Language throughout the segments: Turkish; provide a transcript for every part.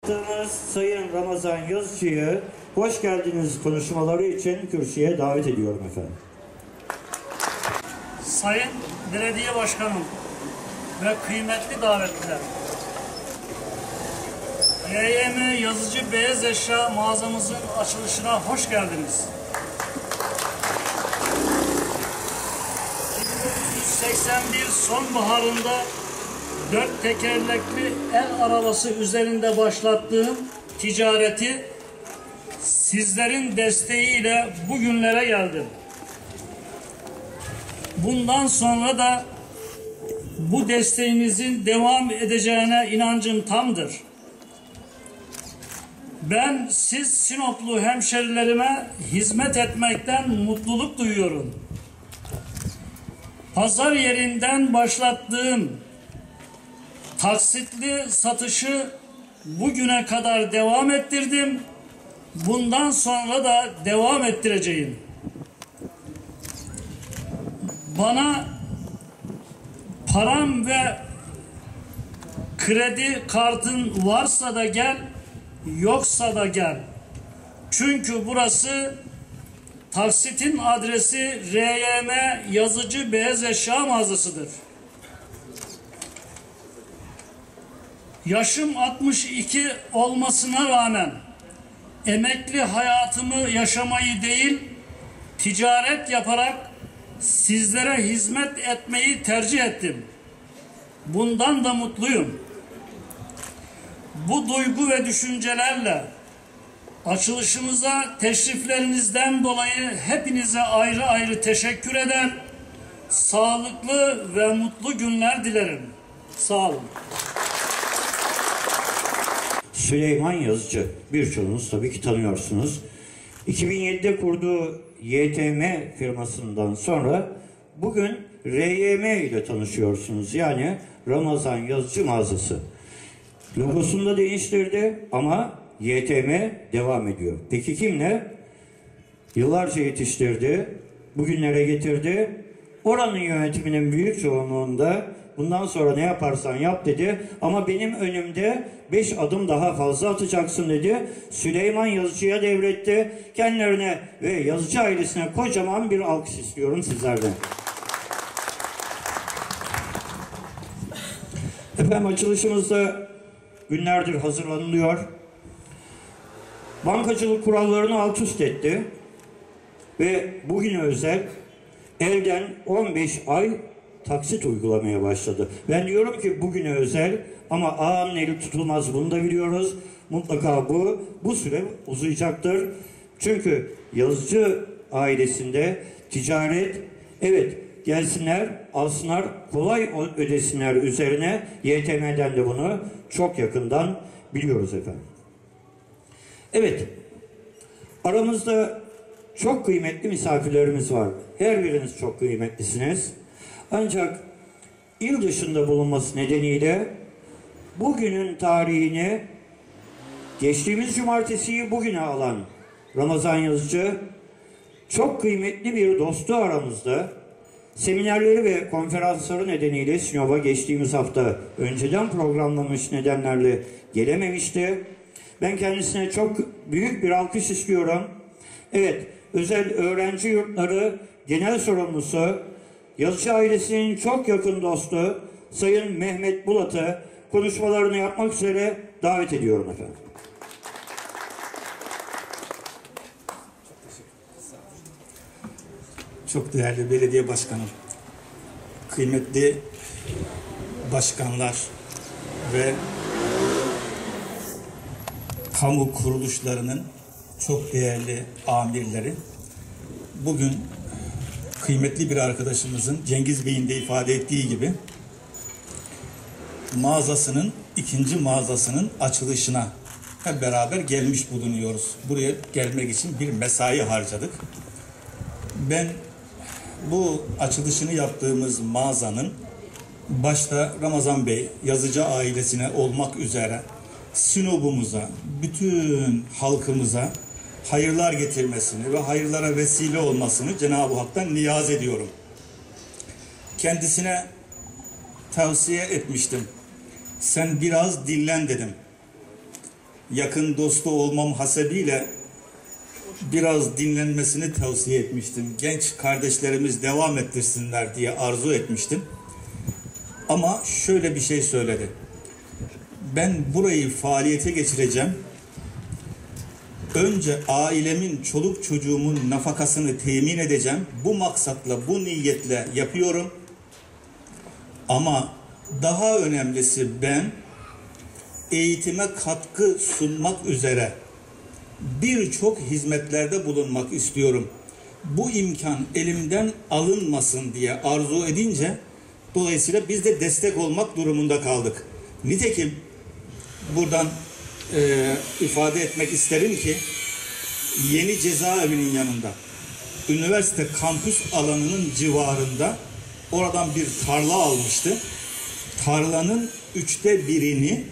Sayın Ramazan Yazıcı'yı hoş geldiniz konuşmaları için kürsüye davet ediyorum efendim. Sayın Belediye Başkanım ve kıymetli davetliler, YYM Yazıcı Beyaz Eşya mağazamızın açılışına hoş geldiniz. 1981 sonbaharında 4 tekerlekli el arabası üzerinde başlattığım ticareti sizlerin desteğiyle bugünlere geldim. Bundan sonra da bu desteğinizin devam edeceğine inancım tamdır. Ben siz Sinoplu hemşerilerime hizmet etmekten mutluluk duyuyorum. Pazar yerinden başlattığım taksitli satışı bugüne kadar devam ettirdim. Bundan sonra da devam ettireceğim. Bana param ve kredi kartın varsa da gel, yoksa da gel. Çünkü burası taksitin adresi RYM Yazıcı Beyaz Eşya mağazasıdır. Yaşım 62 olmasına rağmen emekli hayatımı yaşamayı değil, ticaret yaparak sizlere hizmet etmeyi tercih ettim. Bundan da mutluyum. Bu duygu ve düşüncelerle açılışımıza teşriflerinizden dolayı hepinize ayrı ayrı teşekkür eder. Sağlıklı ve mutlu günler dilerim. Sağ olun. Süleyman Yazıcı, birçoğunuz tabii ki tanıyorsunuz. 2007'de kurduğu YTM firmasından sonra bugün RYM ile tanışıyorsunuz. Yani Ramazan Yazıcı mağazası. Logosunu da değiştirdi ama YTM devam ediyor. Peki kimle? Yıllarca yetiştirdi, bugünlere getirdi. Oranın yönetiminin büyük çoğunluğunda bundan sonra ne yaparsan yap dedi. Ama benim önümde 5 adım daha fazla atacaksın dedi. Süleyman Yazıcı'ya devretti. Kendilerine ve Yazıcı ailesine kocaman bir alkış istiyorum sizlerden. Efendim, açılışımızda günlerdir hazırlanılıyor. Bankacılık kurallarını alt üst etti. Ve bugüne özel elden 15 ay taksit uygulamaya başladı. Ben diyorum ki bugüne özel ama ağanın eli tutulmaz, bunu da biliyoruz. Mutlaka bu süre uzayacaktır. Çünkü Yazıcı ailesinde ticaret, evet, gelsinler, alsınlar, kolay ödesinler üzerine YTM'den de bunu çok yakından biliyoruz efendim. Evet, aramızda çok kıymetli misafirlerimiz var. Her biriniz çok kıymetlisiniz. Ancak il dışında bulunması nedeniyle bugünün tarihini geçtiğimiz cumartesiyi bugüne alan Ramazan Yazıcı çok kıymetli bir dostu aramızda. Seminerleri ve konferansları nedeniyle Sinop'a geçtiğimiz hafta önceden programlamış nedenlerle gelememişti. Ben kendisine çok büyük bir alkış istiyorum. Evet, Özel Öğrenci Yurtları Genel Sorumlusu, Yazıcı ailesinin çok yakın dostu Sayın Mehmet Bulat'ı konuşmalarını yapmak üzere davet ediyorum efendim. Çok değerli belediye başkanım, kıymetli başkanlar ve kamu kuruluşlarının çok değerli amirleri, bugün kıymetli bir arkadaşımızın Cengiz Bey'in de ifade ettiği gibi ikinci mağazasının açılışına hep beraber gelmiş bulunuyoruz. Buraya gelmek için bir mesai harcadık. Ben bu açılışını yaptığımız mağazanın başta Ramazan Bey, Yazıcı ailesine olmak üzere Sinop'umuza, bütün halkımıza hayırlar getirmesini ve hayırlara vesile olmasını Cenab-ı Hak'tan niyaz ediyorum. Kendisine tavsiye etmiştim. Sen biraz dinlen dedim. yakın dostu olmam hasebiyle biraz dinlenmesini tavsiye etmiştim. Genç kardeşlerimiz devam ettirsinler diye arzu etmiştim. Ama şöyle bir şey söyledi. Ben burayı faaliyete geçireceğim. Önce ailemin, çoluk çocuğumun nafakasını temin edeceğim. Bu maksatla, bu niyetle yapıyorum. Ama daha önemlisi ben eğitime katkı sunmak üzere birçok hizmetlerde bulunmak istiyorum. Bu imkan elimden alınmasın diye arzu edince dolayısıyla biz de destek olmak durumunda kaldık. Nitekim buradan ifade etmek isterim ki yeni cezaevinin yanında üniversite kampüs alanının civarında oradan bir tarla almıştı. Tarlanın 1/3'ünü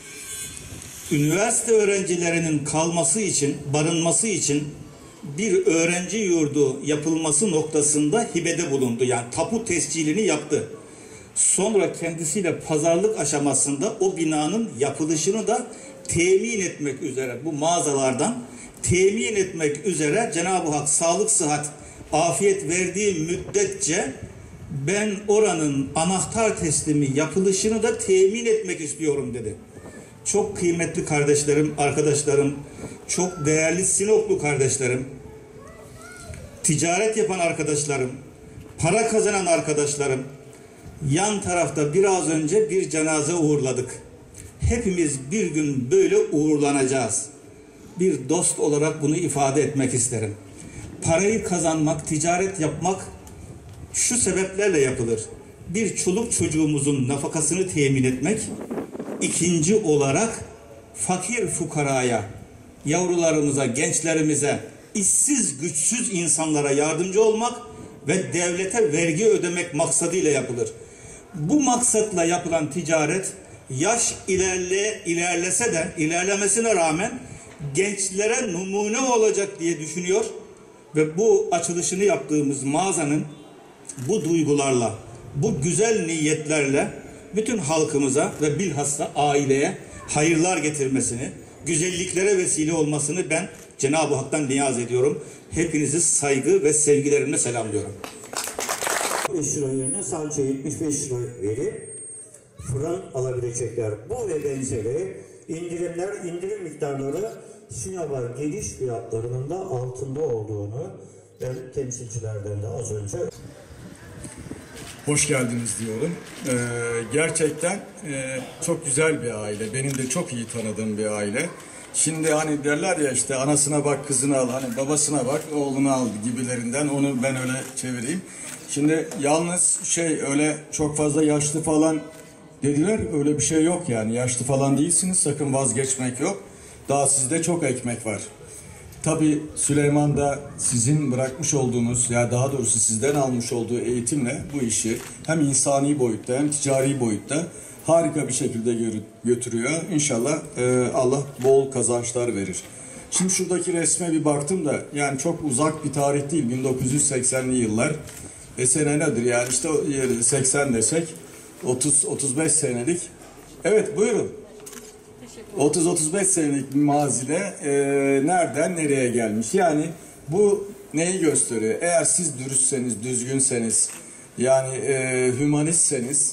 üniversite öğrencilerinin kalması için, barınması için bir öğrenci yurdu yapılması noktasında hibede bulundu. Yani tapu tescilini yaptı. Sonra kendisiyle pazarlık aşamasında o binanın yapılışını da temin etmek üzere, bu mağazalardan temin etmek üzere Cenab-ı Hak sağlık, sıhhat, afiyet verdiği müddetçe ben oranın anahtar teslimi yapılışını da temin etmek istiyorum dedi. Çok kıymetli kardeşlerim, arkadaşlarım, çok değerli Sinoplu kardeşlerim, ticaret yapan arkadaşlarım, para kazanan arkadaşlarım, yan tarafta biraz önce bir cenaze uğurladık. Hepimiz bir gün böyle uğurlanacağız. Bir dost olarak bunu ifade etmek isterim. Parayı kazanmak, ticaret yapmak şu sebeplerle yapılır. Bir çoluk çocuğumuzun nafakasını temin etmek, ikinci olarak fakir fukaraya, yavrularımıza, gençlerimize, işsiz, güçsüz insanlara yardımcı olmak ve devlete vergi ödemek maksadıyla yapılır. Bu maksatla yapılan ticaret yaş ilerlese de, ilerlemesine rağmen gençlere numune olacak diye düşünüyor ve bu açılışını yaptığımız mağazanın bu duygularla, bu güzel niyetlerle bütün halkımıza ve bilhassa aileye hayırlar getirmesini, güzelliklere vesile olmasını ben Cenab-ı Hak'tan niyaz ediyorum. Hepinizi saygı ve sevgilerimle selamlıyorum. 5 lira yerine sadece 75 lira verip fırın alabilecekler. Bu ve benzeri indirim miktarları Sinop'a geliş fiyatlarının da altında olduğunu ben temsilcilerden de az önce hoş geldiniz diyorum. Gerçekten çok güzel bir aile. Benim de çok iyi tanıdığım bir aile. Şimdi hani derler ya işte anasına bak kızını al, hani babasına bak oğlunu al gibilerinden, onu ben öyle çevireyim. Şimdi yalnız öyle çok fazla yaşlı falan dediler, öyle bir şey yok yani. Yaşlı falan değilsiniz, sakın vazgeçmek yok. Daha sizde çok ekmek var. Tabii Süleyman da sizin bırakmış olduğunuz, ya daha doğrusu sizden almış olduğu eğitimle bu işi hem insani boyutta hem ticari boyutta harika bir şekilde götürüyor. İnşallah Allah bol kazançlar verir. Şimdi şuradaki resme bir baktım da yani çok uzak bir tarih değil, 1980'li yıllar. Sene nedir yani işte 80 desek 30-35 senelik. Evet buyurun. 30-35 senelik bir mazide nereden nereye gelmiş? Yani bu neyi gösteriyor? Eğer siz dürüstseniz, düzgünseniz, yani hümanistseniz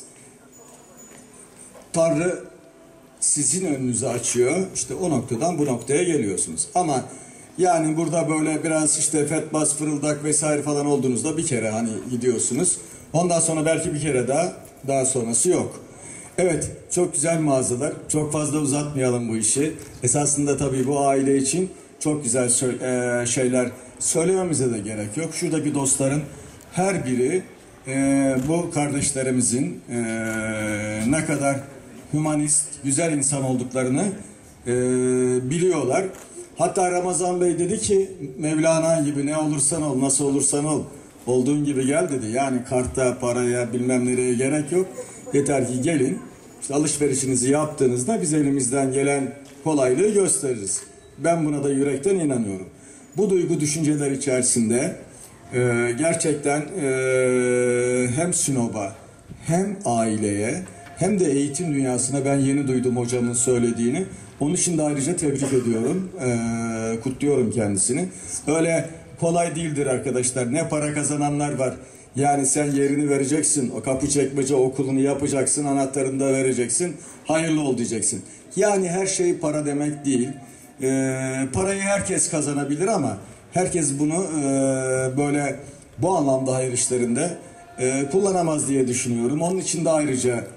Tanrı sizin önünüzü açıyor. İşte o noktadan bu noktaya geliyorsunuz. Ama yani burada böyle biraz işte fetbas, fırıldak vesaire falan olduğunuzda bir kere hani gidiyorsunuz. Ondan sonra belki bir kere daha sonrası yok. Evet, çok güzel mağazalar. Çok fazla uzatmayalım bu işi. Esasında tabii bu aile için çok güzel şeyler söylememize de gerek yok. Şuradaki dostların her biri bu kardeşlerimizin ne kadar hümanist, güzel insan olduklarını biliyorlar. Hatta Ramazan Bey dedi ki Mevlana gibi ne olursan ol, nasıl olursan ol, olduğun gibi gel dedi. Yani karta, paraya, bilmem nereye gerek yok. Yeter ki gelin, işte alışverişinizi yaptığınızda biz elimizden gelen kolaylığı gösteririz. Ben buna da yürekten inanıyorum. Bu duygu düşünceler içerisinde gerçekten hem Sinop'a hem aileye hem de eğitim dünyasına ben yeni duydum hocamın söylediğini. Onun için de ayrıca tebrik ediyorum, kutluyorum kendisini. Öyle kolay değildir arkadaşlar. Ne para kazananlar var. Yani sen yerini vereceksin, o kapı çekmece okulunu yapacaksın, anahtarını da vereceksin, hayırlı ol diyeceksin. Yani her şey para demek değil. Parayı herkes kazanabilir ama herkes bunu böyle bu anlamda hayır işlerinde kullanamaz diye düşünüyorum. Onun için de ayrıca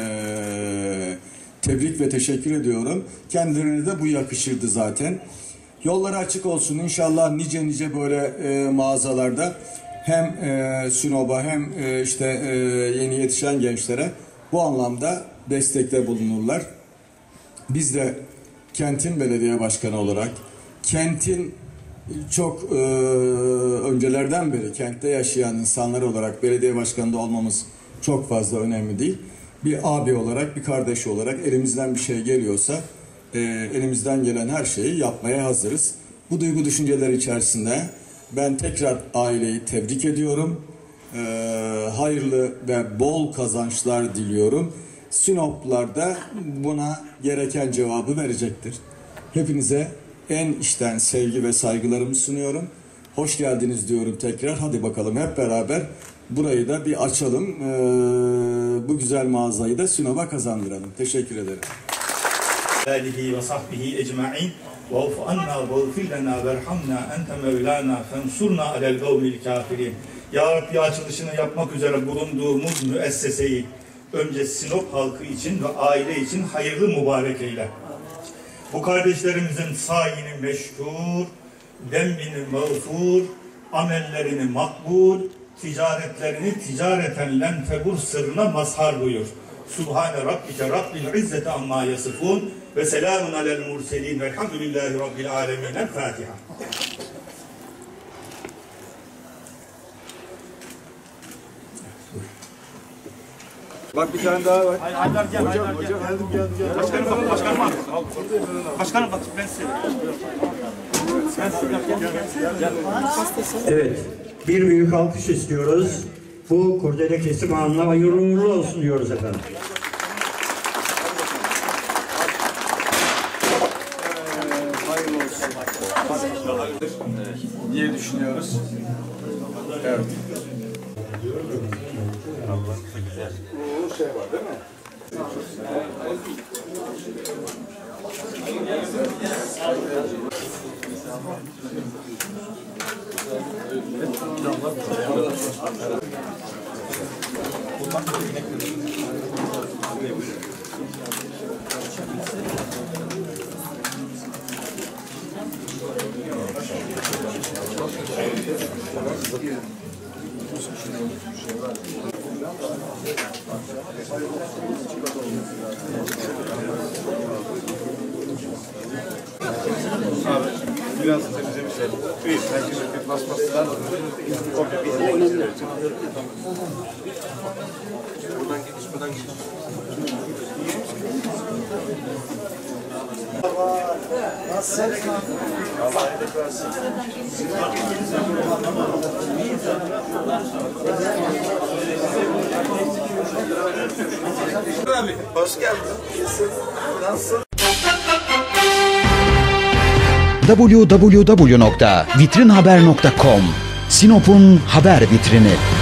tebrik ve teşekkür ediyorum. Kendilerine de bu yakışırdı zaten. Yolları açık olsun. İnşallah nice böyle mağazalarda hem Sinop'a hem işte yeni yetişen gençlere bu anlamda destekte bulunurlar. Biz de kentin belediye başkanı olarak, kentin çok öncelerden beri kentte yaşayan insanlar olarak belediye başkanında olmamız çok fazla önemli değil. Bir abi olarak, bir kardeş olarak elimizden bir şey geliyorsa elimizden gelen her şeyi yapmaya hazırız. Bu duygu düşünceler içerisinde ben tekrar aileyi tebrik ediyorum. Hayırlı ve bol kazançlar diliyorum. Sinoplular da buna gereken cevabı verecektir. Hepinize en içten sevgi ve saygılarımı sunuyorum. Hoş geldiniz diyorum tekrar. Hadi bakalım hep beraber burayı da bir açalım. Bu güzel mağazayı da Sinop'a kazandıralım. Teşekkür ederim. آله وصحبه أجمعين واعف عنا واغفر لنا وارحمنا أنت مولانا فانصرنا على القوم الكافرين. Ya Rabbi, açılışını yapmak üzere bulunduğumuz müesseseyi önce Sinop halkı için ve aile için hayırlı mübarek eyle. Bu kardeşlerimizin sayini meşkur, dembini mağfur, amellerini makbul, ticaretlerini ticareten len tebur sırrına mazhar buyur. Subhane rabbike rabbil izzeti amma yasifun ve selamun alel murselin velhamdülillahi rabbil alemin. El Fatiha. Bak bir tane daha var. Haydar gel. Hocam. Geldim. Başkanım bak ben size. Evet, bir büyük alkış istiyoruz. Bu kurdele kesim anına hayırlı uğurlu olsun diyoruz efendim. Hayırlı olsun. Diye düşünüyoruz. Evet. Bu şey var değil mi? Biraz temizlemişler. Herkese bir paspaslar komple bir yere geçiyor. Buradan gidiş. Nasılsın? Allah iyilik versin. Abi, hoş geldin. Nasılsın? www.vitrinhaber.com Sinop'un haber vitrini.